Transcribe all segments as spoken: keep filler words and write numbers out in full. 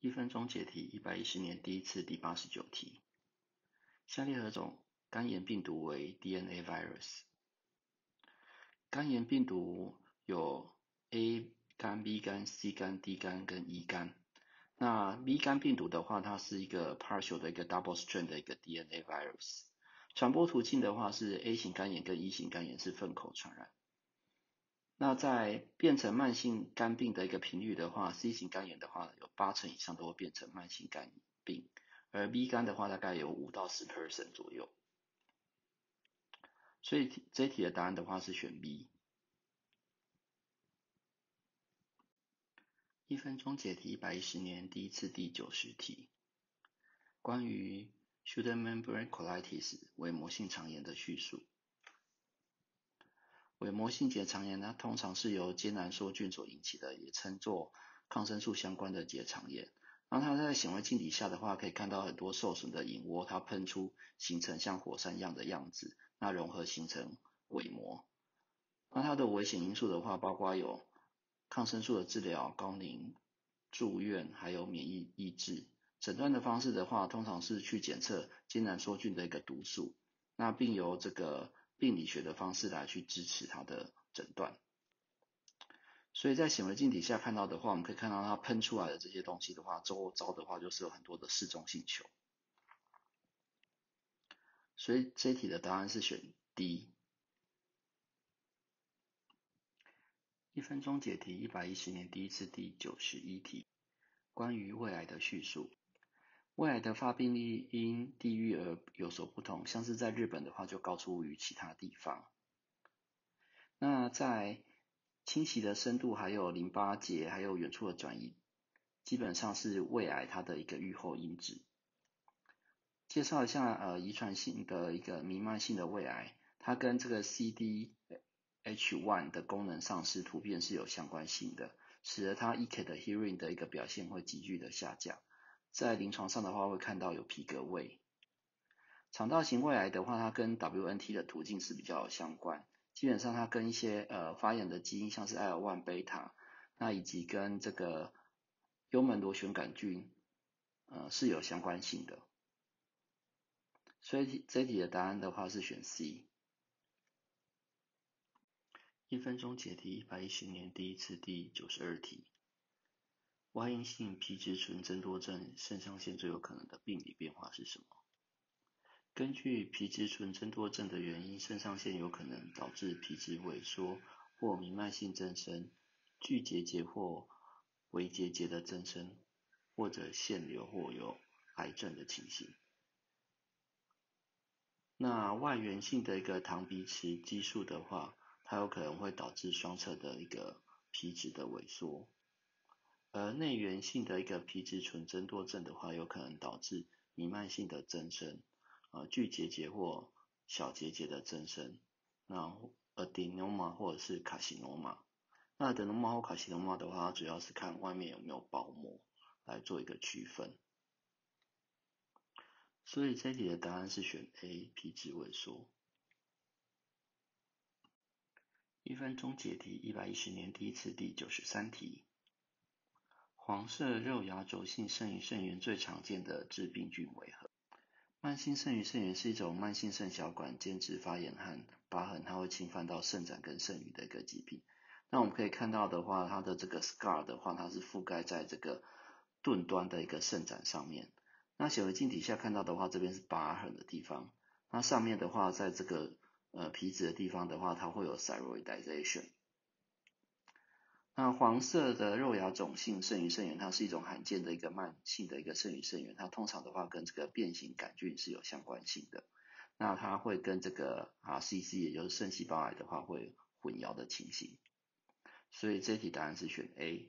一分钟解题一百一十年第一次第八十九题。下列何种肝炎病毒为 D N A virus？ 肝炎病毒有 A 肝、B 肝、C 肝、D 肝跟 E 肝。那 B 肝病毒的话，它是一个 partial 的一个 double strand 的一个 D N A virus。传播途径的话是 A 型肝炎跟 E 型肝炎是粪口传染。那在变成慢性肝病的一个频率的话 ，C 型肝炎的话有八成以上都会变成慢性肝病，而 B 肝的话大概有五到十 percent 左右。所以这一题的答案的话是选 B。一分钟解题一百一十年第一次第九十题，关于 pseudomembrane colitis 伪膜性肠炎的叙述。伪膜性结肠炎呢，通常是由艰难梭菌所引起的，也称作抗生素相关的结肠炎。然后它在显微镜底下的话，可以看到很多受损的隐窝，它喷出形成像火山一样的样子，那融合形成伪膜。那它的危险因素的话，包括有抗生素的治疗、高龄住院，还有免疫抑制。诊断的方式的话，通常是去检测艰难梭菌的一个毒素，那并由这个病理学的方式来去支持它的诊断。所以在显微镜底下看到的话，我们可以看到它喷出来的这些东西的话，周遭的话就是有很多的嗜中性球。所以这一题的答案是选 D。一分钟解题一百一十年第一次第九十一题，关于胃癌的叙述。胃癌的发病率因地域而有所不同，像是在日本的话就高出于其他地方。那在侵袭的深度，还有淋巴结，还有远处的转移，基本上是胃癌它的一个预后因子。介绍一下呃遗传性的一个弥漫性的胃癌，它跟这个 C D H 一 的功能丧失突变是有相关性的，使得它 E K 的 hearing 的一个表现会急剧的下降。在临床上的话会看到有皮革胃。肠道型胃癌的话，它跟 W N T 的途径是比较相关，基本上它跟一些呃发炎的基因，像是 I L 一 贝塔，那以及跟这个幽门螺旋杆菌呃是有相关性的。所以这一题的答案的话是选 C。一分钟解题一百一十年第一次第九十二题。Y 阴性皮质醇增多症肾上腺最有可能的病理变化是什么？根据皮质醇增多症的原因，肾上腺有可能导致皮质萎缩或弥漫性增生、巨结节或微结节的增生，或者腺瘤或有癌症的情形。那外源性的一个糖皮质激素的话，它有可能会导致双侧的一个皮质的萎缩。而内源性的一个皮质醇增多症的话，有可能导致弥漫性的增生，呃，巨结节或小结节的增生，那 adenoma 或者是 carcinoma。那 adenoma 或 carcinoma 的话，主要是看外面有没有包膜来做一个区分。所以这题的答案是选 A， 皮质萎缩。一分钟解题一百一十年第一次第九十三题。黄色肉芽轴性肾盂肾炎最常见的致病菌为何？慢性肾盂肾炎是一种慢性肾小管间质发炎和疤痕，它会侵犯到肾盏跟肾盂的一个疾病。那我们可以看到的话，它的这个 scar 的话，它是覆盖在这个钝端的一个肾盏上面。那显微镜底下看到的话，这边是疤痕的地方。那上面的话，在这个呃皮质的地方的话，它会有 thyroidization。那黄色的肉芽肿性肾盂肾炎，它是一种罕见的一个慢性的一个肾盂肾炎，它通常的话跟这个变形杆菌是有相关性的。那它会跟这个 R C C 也就是肾细胞癌的话会混淆的情形。所以这题答案是选 A。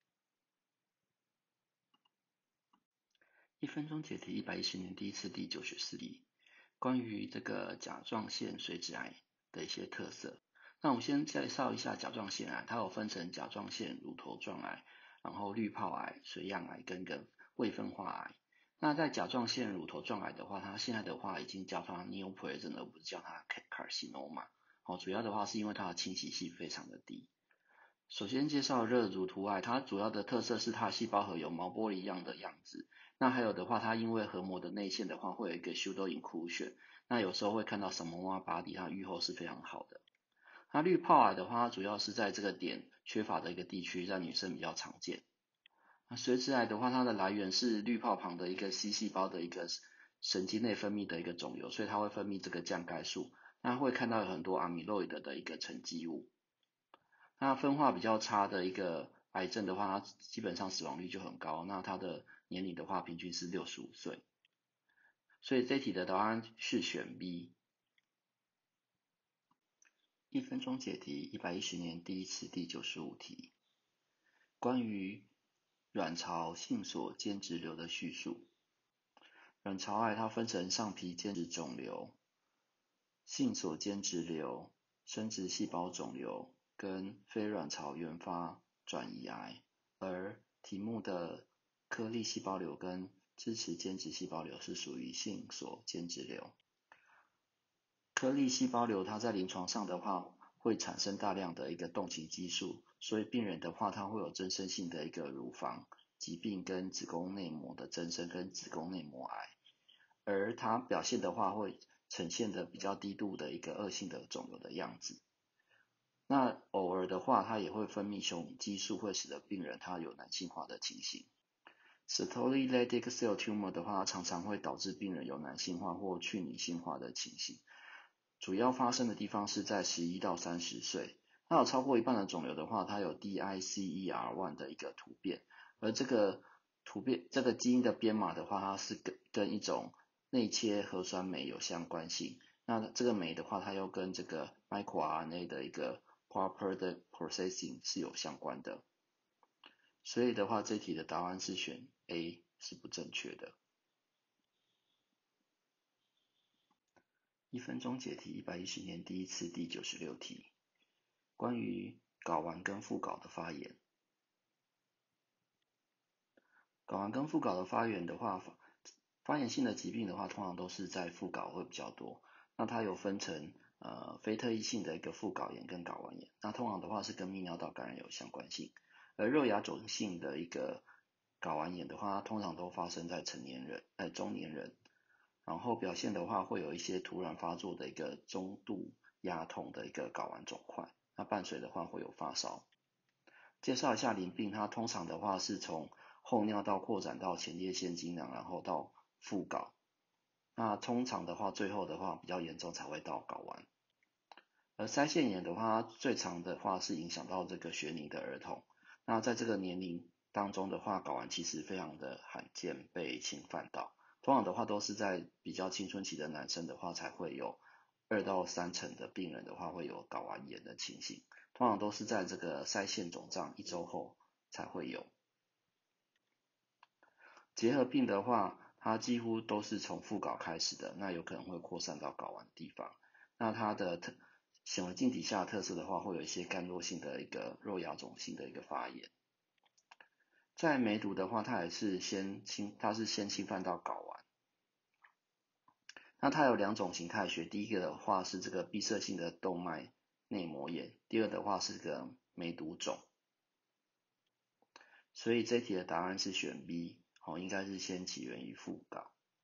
一分钟解题一百一十年第一次第九十四题，关于这个甲状腺髓质癌的一些特色。那我们先介绍一下甲状腺癌，它有分成甲状腺乳头状癌，然后滤泡癌、髓样癌跟个未分化癌。那在甲状腺乳头状癌的话，它现在的话已经叫它 neoplasm 而不是叫它 carcinoma。好，主要的话是因为它的侵袭性非常的低。 首先介绍热乳突癌，它主要的特色是它细胞核有毛玻璃一样的样子。那还有的话，它因为核膜的内线的话会有一个 pseudo inclusion，那有时候会看到什么挖巴底，它预后是非常好的。那滤泡癌的话，它主要是在这个点缺乏的一个地区，在女生比较常见。那髓质癌的话，它的来源是滤泡旁的一个 C 细胞的一个神经内分泌的一个肿瘤，所以它会分泌这个降钙素，那会看到有很多 amyloid 的一个沉积物。那分化比较差的一个癌症的话，它基本上死亡率就很高，那它的年龄的话平均是六十五岁，所以这题的答案是选 B。一分钟解题，一百一十年第一次第九十五题，关于卵巢性所间质瘤的叙述。卵巢癌它分成上皮间质肿瘤、性所间质瘤、生殖细胞肿瘤跟非卵巢原发转移癌，而题目的颗粒细胞瘤跟支持间质细胞瘤是属于性所间质瘤。颗粒细胞瘤它在临床上的话会产生大量的一个动情激素，所以病人的话它会有增生性的一个乳房疾病跟子宫内膜的增生跟子宫内膜癌，而它表现的话会呈现的比较低度的一个恶性的肿瘤的样子。那偶尔的话它也会分泌雄激素，会使得病人他有男性化的情形。Sertoli Leydig cell tumor 的话常常会导致病人有男性化或去女性化的情形，主要发生的地方是在十一到三十岁。那有超过一半的肿瘤的话，它有 D I C E R 一 的一个突变，而这个突变这个基因的编码的话，它是跟跟一种内切核酸酶有相关性。那这个酶的话，它又跟这个 microRNA 的一个 proper 的 processing 是有相关的。所以的话，这题的答案是选 A， 是不正确的。一分钟解题，一百一十年第一次第九十六题，关于睾丸跟附睾的发炎。睾丸跟附睾的发炎的话，发炎性的疾病的话，通常都是在附睾会比较多。那它有分成呃非特异性的一个附睾炎跟睾丸炎，那通常的话是跟泌尿道感染有相关性。而肉芽肿性的一个睾丸炎的话，通常都发生在成年人、哎中年人，然后表现的话会有一些突然发作的一个中度压痛的一个睾丸肿块，那伴随的话会有发烧。介绍一下淋病，它通常的话是从后尿道扩展到前列腺精囊，然后到附睾。那通常的话，最后的话比较严重才会到睾丸。而腮腺炎的话，最常的话是影响到这个学龄的儿童。那在这个年龄当中的话，睾丸其实非常的罕见被侵犯到。通常的话都是在比较青春期的男生的话才会有二到三成的病人的话会有睾丸炎的情形。通常都是在这个腮腺肿胀一周后才会有。结核病的话，它几乎都是从附睾开始的，那有可能会扩散到睾丸的地方。那它的特显微镜底下的特色的话，会有一些干弱性的一个肉芽肿性的一个发炎。在梅毒的话，它也是先侵，它是先侵犯到睾丸。那它有两种形态学，第一个的话是这个闭塞性的动脉内膜炎，第二的话是这个梅毒肿。所以这题的答案是选 B， 哦，应该是先起源于附睾。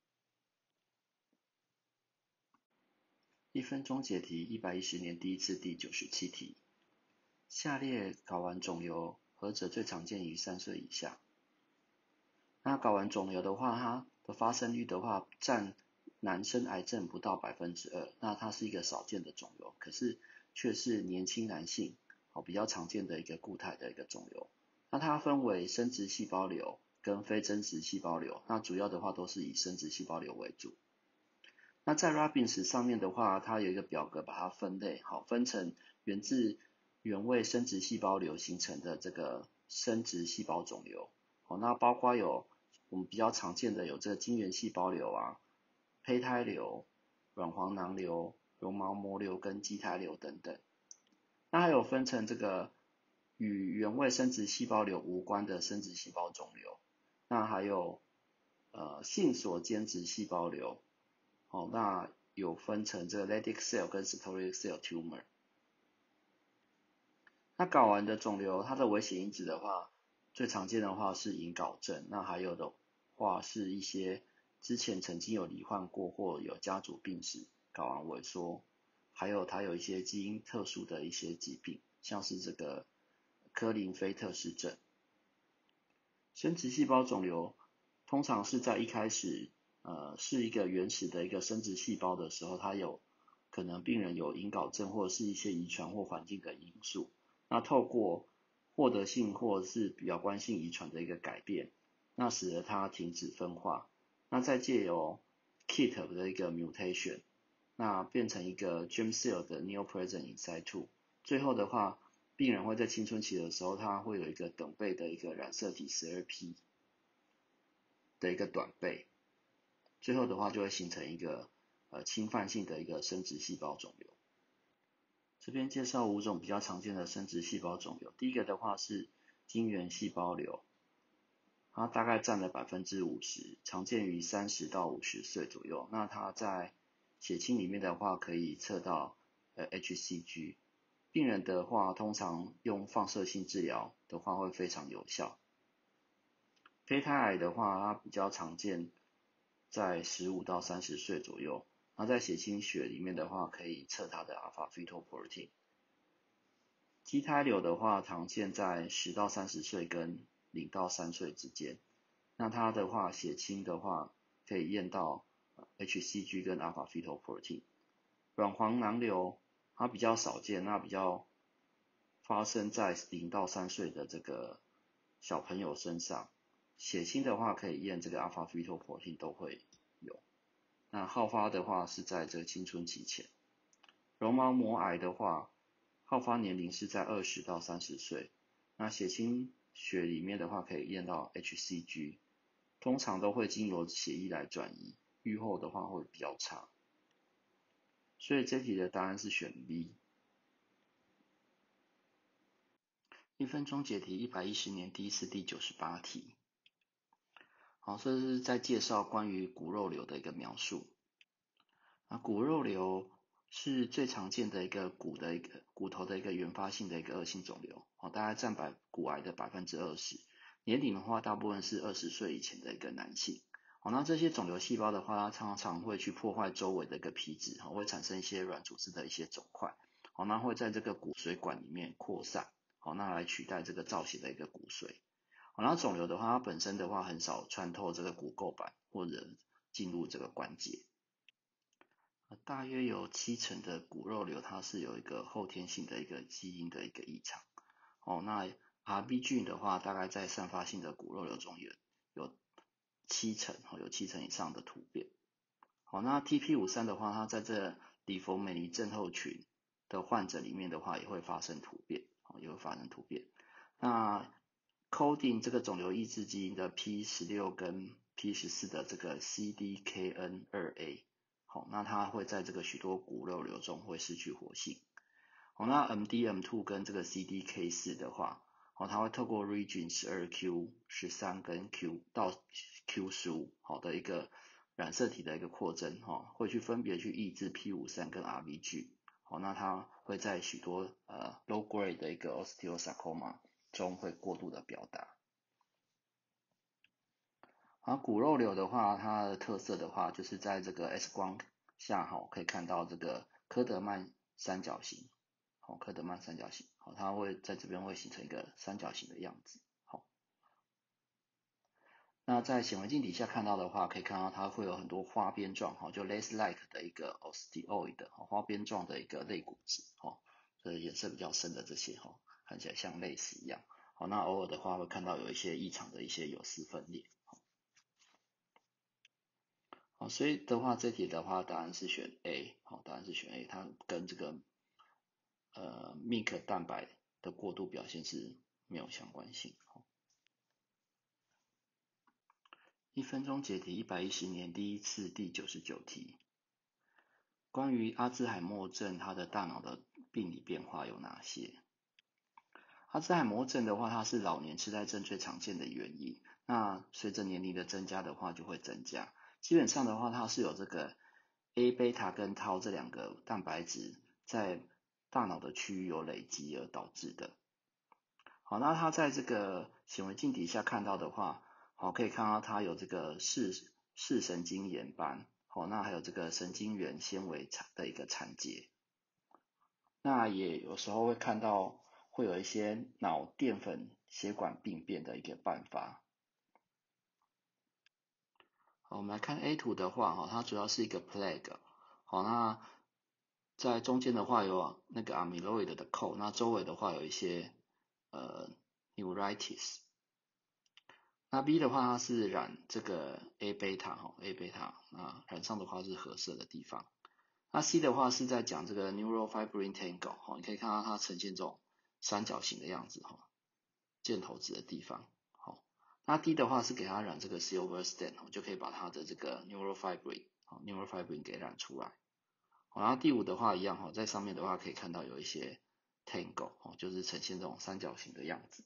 一分钟解题，一百一十年第一次第九十七题。下列睾丸肿瘤何者最常见于三岁以下？那睾丸肿瘤的话，它的发生率的话占男生癌症不到百分之二，那它是一个少见的肿瘤，可是却是年轻男性哦比较常见的一个固态的一个肿瘤。那它分为生殖细胞瘤跟非真实细胞瘤，那主要的话都是以生殖细胞瘤为主。那在 Robbins 上面的话，它有一个表格把它分类，好，分成源自原位生殖细胞瘤形成的这个生殖细胞肿瘤，好，那包括有我们比较常见的有这个晶圆细胞瘤啊、胚胎瘤、卵黄囊瘤、绒毛膜瘤跟畸胎瘤等等。那还有分成这个与原位生殖细胞瘤无关的生殖细胞肿瘤，那还有呃性所间质细胞瘤。好，那有分成这个 Leydig cell 跟 Sertoli cell tumor。 那睾丸的肿瘤，它的危险因子的话，最常见的话是隐睾症，那还有的话是一些之前曾经有罹患过或有家族病史，睾丸萎缩，还有它有一些基因特殊的一些疾病，像是这个科林菲特氏症。生殖细胞肿瘤通常是在一开始，呃，是一个原始的一个生殖细胞的时候，它有可能病人有隐睾症或者是一些遗传或环境的因素，那透过获得性或者是表观性遗传的一个改变，那使得它停止分化，那再借由 K I T 的一个 mutation， 那变成一个 germ cell 的 neopresent in situ， 最后的话，病人会在青春期的时候，他会有一个等倍的一个染色体 十二 P 的一个短倍，最后的话就会形成一个呃侵犯性的一个生殖细胞肿瘤。这边介绍五种比较常见的生殖细胞肿瘤，第一个的话是晶圆细胞瘤，它大概占了 百分之五十， 常见于三十到五十岁左右。那它在血清里面的话可以测到呃 H C G， 病人的话通常用放射性治疗的话会非常有效。胚胎癌的话，它比较常见在十五到三十岁左右，那在血清血里面的话可以测它的 alpha fetoprotein。畸胎瘤的话，常见在十到三十岁跟零到三岁之间。那它的话，血清的话可以验到 H C G 跟 alpha fetoprotein。卵黄囊瘤它比较少见，那比较发生在零到三岁的这个小朋友身上。血清的话可以验这个 alpha fetoprotein 都会有。那好发的话是在这个青春期前。绒毛膜癌的话，好发年龄是在二十到三十岁，那血清血里面的话可以验到 H C G， 通常都会经由血液来转移，预后的话会比较差，所以这题的答案是选 B。一分钟解题一百一十年第一次第九十八题。好，这是在介绍关于骨肉瘤的一个描述。那骨肉瘤是最常见的一个骨的一个骨头的一个原发性的一个恶性肿瘤，哦，大概占百骨癌的百分之二十，年龄的话大部分是二十岁以前的一个男性。哦，那这些肿瘤细胞的话，它常常会去破坏周围的一个皮质，哦，会产生一些软组织的一些肿块，哦，那会在这个骨髓管里面扩散，哦，那来取代这个造血的一个骨髓。哦，那肿瘤的话，它本身的话很少穿透这个骨垢板或者进入这个关节。大约有七成的骨肉瘤它是有一个后天性的一个基因的一个异常。哦，那 R B 菌的话，大概在散发性的骨肉瘤中有有七成，哦，有七成以上的突变。好，那 T P 五十三 的话，它在这里弗美尼症候群的患者里面的话，也会发生突变，哦，也会发生突变。那 coding 这个肿瘤抑制基因的 P 十六 跟 P 十四 的这个 C D K N 二 A， 好，那它会在这个许多骨肉瘤中会失去活性。好，那 M D M 二 跟这个 C D K 四 的话，好，它会透过 region 十二 Q 十三跟 Q 到 Q 十五 好的一个染色体的一个扩增，哈，会去分别去抑制 P 五十三 跟 R B G， 好，那它会在许多呃 low grade 的一个 osteosarcoma 中会过度的表达。而骨肉瘤的话，它的特色的话，就是在这个 X 光下，哈，可以看到这个科德曼三角形，好，科德曼三角形，好，它会在这边会形成一个三角形的样子，好。那在显微镜底下看到的话，可以看到它会有很多花边状，哈，就 lace-like 的一个 osteoid， 花边状的一个类骨质，哈，所以颜色比较深的这些，哈，看起来像类似一样，好，那偶尔的话会看到有一些异常的一些有丝分裂。好，所以的话，这题的话，答案是选 A， 好，答案是选 A， 它跟这个呃 M Y C 蛋白的过度表现是没有相关性。好，一分钟解题一百一十年第一次第九十九题，关于阿兹海默症它的大脑的病理变化有哪些？阿兹海默症的话，它是老年痴呆症最常见的原因，那随着年龄的增加的话就会增加。基本上的话，它是有这个 A 贝塔跟 tau 这两个蛋白质在大脑的区域有累积而导致的。 好，那它在这个显微镜底下看到的话，好，可以看到它有这个视视神经岩斑，好，那还有这个神经元纤维的一个缠结。那也有时候会看到会有一些脑淀粉血管病变的一个伴发。好，我们来看 A 图的话，哈，它主要是一个 plaque。好，那在中间的话有那个 amyloid 的扣，那周围的话有一些呃 neuritis。那 B 的话它是染这个 A 贝塔，哈 A 贝塔，那染上的话是褐色的地方。那 C 的话是在讲这个 neurofibrin tangle， 哈，你可以看到它呈现这种三角形的样子，哈，箭头指的地方。那 D 的话是给它染这个 silverstone， 就可以把它的这个 neurofibrin， neurofibrin 给染出来。然后第五的话一样，在上面的话可以看到有一些 tangle， 就是呈现这种三角形的样子。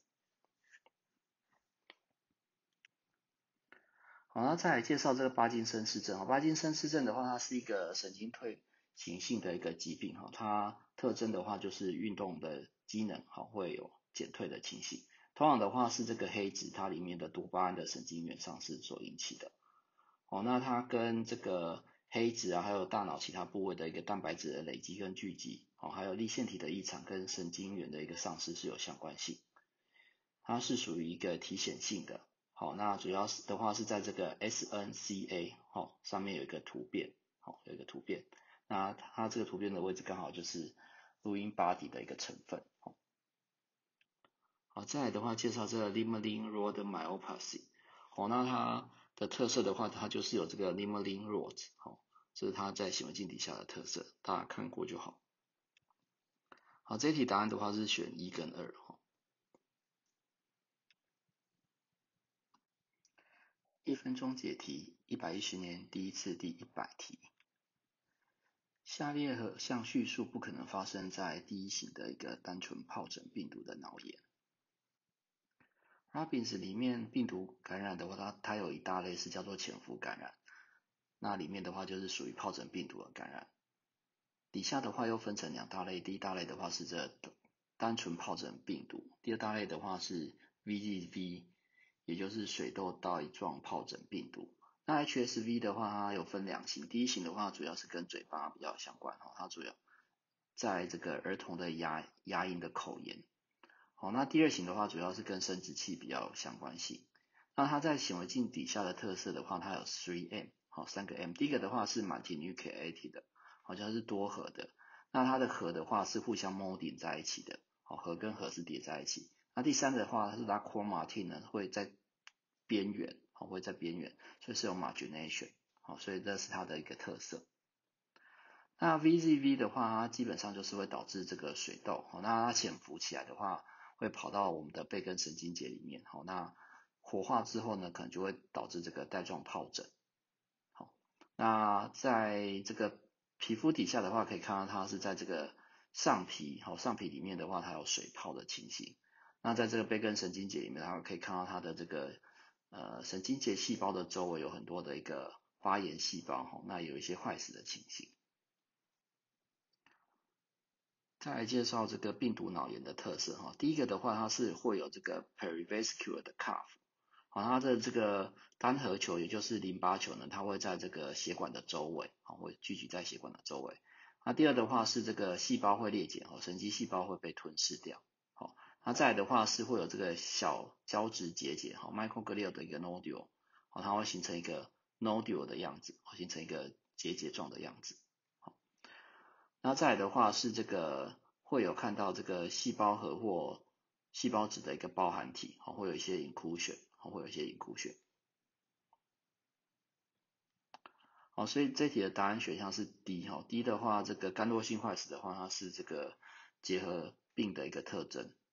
好，那再来介绍这个巴金森氏症。巴金森氏症的话，它是一个神经退行性的一个疾病，它特征的话就是运动的机能会有减退的情形。通常的话是这个黑质它里面的多巴胺的神经元丧失所引起的。哦，那它跟这个黑质啊，还有大脑其他部位的一个蛋白质的累积跟聚集，哦，还有粒线体的异常跟神经元的一个丧失是有相关性。它是属于一个体显性的。好，那主要是的话是在这个 S N C A， 哦，上面有一个突变，好，有一个突变。那它这个突变的位置刚好就是录音 body 的一个成分。好，再来的话介绍这个 Limerlin Rod myopathy。好，那它的特色的话，它就是有这个 Limerlin Rod， 好，这是它在显微镜底下的特色，大家看过就好。好，这一题答案的话是选一跟二。一分钟解题，一百一十年第一次第一百题。下列何项叙述不可能发生在第一型的一个单纯疱疹病毒的脑炎？Rabies 里面病毒感染的话，它它有一大类是叫做潜伏感染，那里面的话就是属于疱疹病毒的感染。底下的话又分成两大类，第一大类的话是这单纯疱疹病毒，第二大类的话是 V Z V， 也就是水痘带状疱疹病毒。那 H S V 的话，它有分两型，第一型的话主要是跟嘴巴比较相关，它主要在这个儿童的牙牙龈的口炎。好，那第二型的话主要是跟生殖器比较有相关性。那它在显微镜底下的特色的话，它有 three M， 好，三个 M。第一个的话是 multinucleated 的，好像是多核的。那它的核的话是互相 molding 在一起的，好，核跟核是叠在一起。那第三的话，它是拉 chromatin 呢会在边缘，好，会在边缘，所以是有 margination， 好，所以这是它的一个特色。那 V Z V 的话，它基本上就是会导致这个水痘，好，那它潜伏起来的话，会跑到我们的背根神经节里面，好，那活化之后呢，可能就会导致这个带状疱疹。好，那在这个皮肤底下的话，可以看到它是在这个上皮，好，上皮里面的话，它有水泡的情形。那在这个背根神经节里面，它可以看到它的这个呃神经节细胞的周围有很多的一个发炎细胞，哈，那有一些坏死的情形。再来介绍这个病毒脑炎的特色哈，第一个的话，它是会有这个 perivascular 的 cuff， 好，它的这个单核球，也就是淋巴球呢，它会在这个血管的周围，好，会聚集在血管的周围。那第二的话是这个细胞会裂解，哦，神经细胞会被吞噬掉，好，那再来的话是会有这个小胶质结节，好 ，microglia 的一个 nodule， 好，它会形成一个 nodule 的样子，形成一个结节状的样子。那再来的话是这个会有看到这个细胞核或细胞质的一个包含体，好，会有一些 inclusion， 好，会有一些 inclusion。好，所以这题的答案选项是 D， 哈 ，D 的话，这个肝络性坏死的话，它是这个结核病的一个特征。